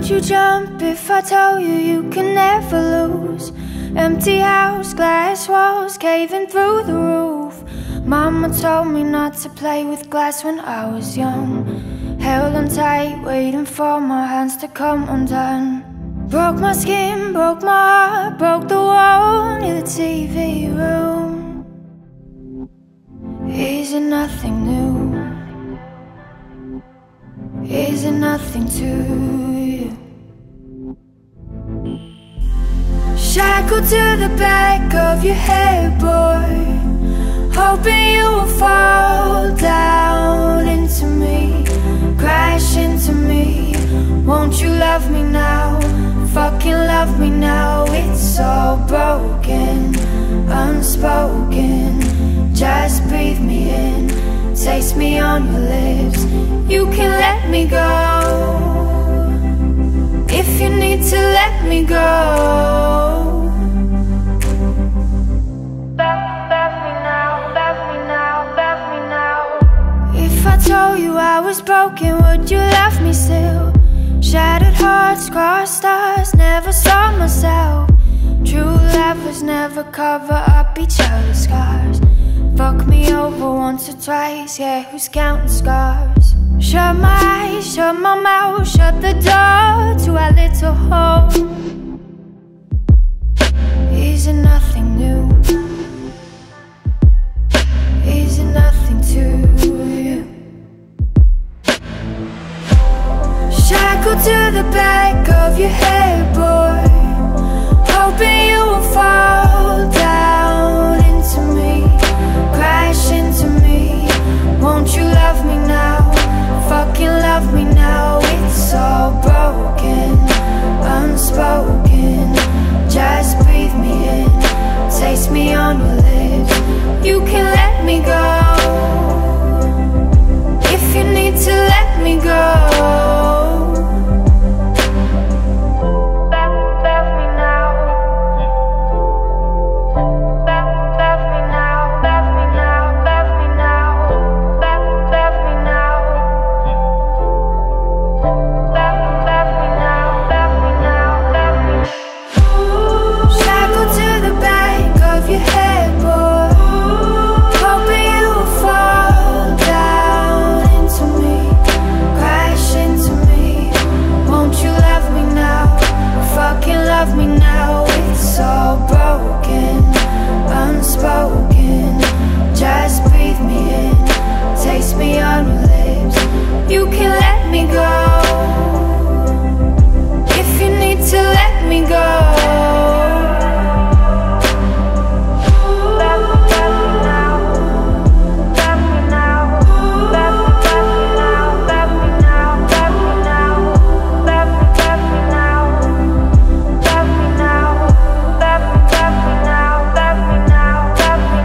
Would you jump if I told you you can never lose? Empty house, glass walls caving through the roof. Mama told me not to play with glass when I was young. Held on tight, waiting for my hands to come undone. Broke my skin, broke my heart, broke the wall near the TV room. Is it nothing new? Is it nothing to you? Shackled to the back of your head, boy, hoping you will fall down into me, crash into me. Won't you love me now? Fucking love me now. It's all broken, unspoken. Just breathe me in, taste me on your lips. You can let me go if you need to let me go. Love me now, love me now, love me now. If I told you I was broken, would you love me still? Shattered hearts, crossed stars, never saw myself. True lovers never cover up each other's scars. Fuck me over once or twice, yeah, who's counting scars? Shut my eyes, shut my mouth, shut the door to our little home. Is it nothing new? Is it nothing to you? Shackled to the back of your head, boy, hoping you will fall down into me, crash into me. Won't you love me now? Fucking love me now. It's all broken, unspoken. Just breathe me in, taste me on your lips. You can let me go if you need to let me go. Love me now, it's all broken, unspoken. Just breathe me in, taste me on your lips. You can let me go if you need to let me go.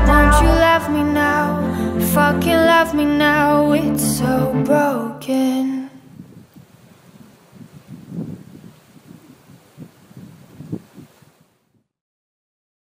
Fucking love me now, it's so broken.